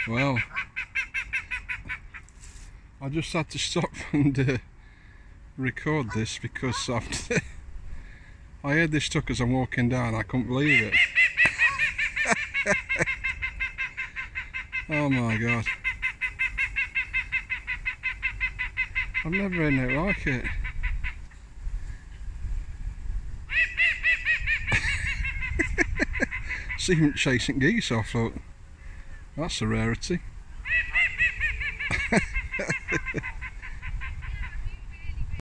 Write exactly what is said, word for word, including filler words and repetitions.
Well, I just had to stop and uh, record this because I've I heard this tuck as I'm walking down. I couldn't believe it. Oh my god, I've never heard anything like it. It's even chasing geese off, look. That's a rarity.